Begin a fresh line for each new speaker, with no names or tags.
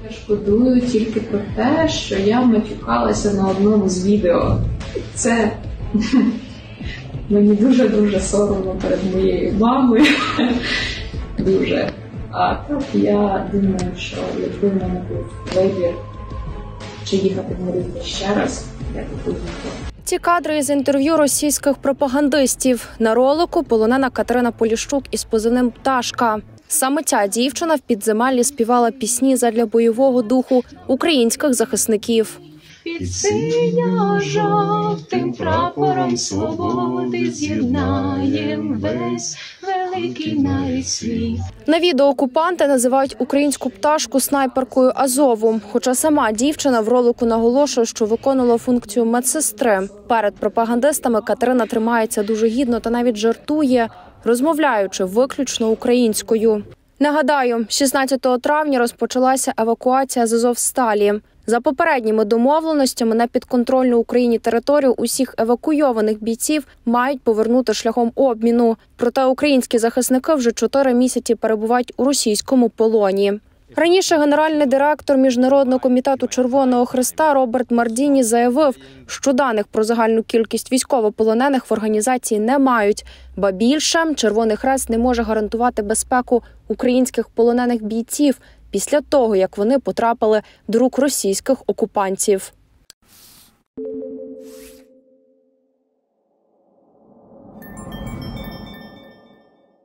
Я шкодую тільки про те, що я матюкалася на одному з відео. Це мені дуже-дуже соромно перед моєю мамою. Дуже. А так я думаю, що якби в мене був вибір, чи їхати в Маріуполь ще раз, я б поїхала.
Ці кадри із інтерв'ю російських пропагандистів. На ролику полонена Катерина Поліщук із позивним «Пташка». Саме ця дівчина в підземеллі співала пісні задля бойового духу українських захисників.
Під синьо-жовтим прапором свободи з'єднаєм весь великий навіть світ.
На відео окупанти називають українську пташку снайперкою Азову. Хоча сама дівчина в ролику наголошує, що виконувала функцію медсестри. Перед пропагандистами Катерина тримається дуже гідно та навіть жартує, розмовляючи виключно українською. Нагадаю, 16 травня розпочалася евакуація з Азовсталі. За попередніми домовленостями на підконтрольну Україні територію усіх евакуйованих бійців мають повернути шляхом обміну. Проте українські захисники вже 4 місяці перебувають у російському полоні. Раніше генеральний директор Міжнародного комітету Червоного Хреста Роберт Мардіні заявив, що даних про загальну кількість військовополонених в організації не мають. Ба більше, Червоний Хрест не може гарантувати безпеку українських полонених бійців після того, як вони потрапили до рук російських окупантів.